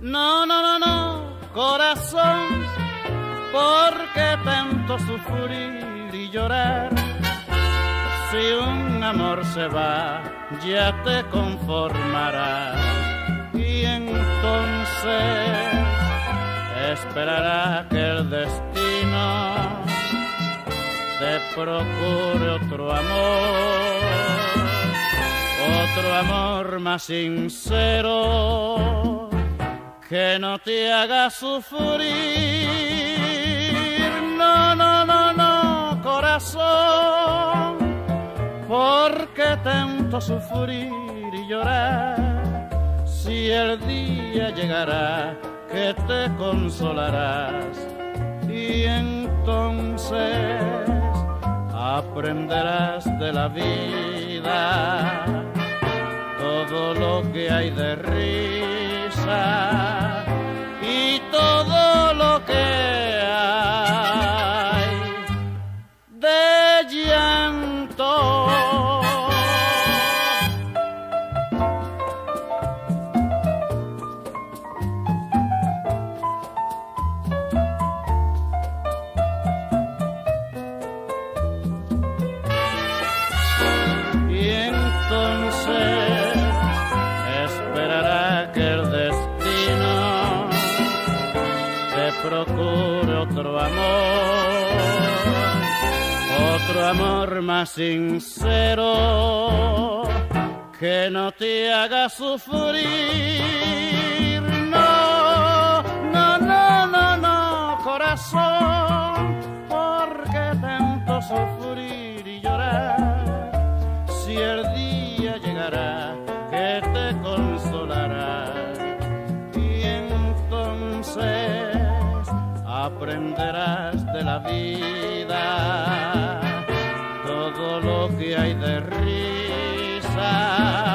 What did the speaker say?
No, no, no, no, corazón, ¿por qué tanto sufrir y llorar? Si un amor se va, ya te conformarás y entonces esperará que el destino te procure otro amor más sincero, que no te haga sufrir. No, no, no, no, corazón, ¿por qué tanto sufrir y llorar? Si el día llegará que te consolarás y entonces aprenderás de la vida todo lo que hay de risa y todo lo que hay de llanto. Y entonces esperará que el destino te procure otro amor más sincero, que no te haga sufrir. No, no, no, no, no, corazón, ¿por qué tanto sufrir y llorar? Si el día llegará que te consolará y entonces aprenderás de la vida todo lo que hay de risa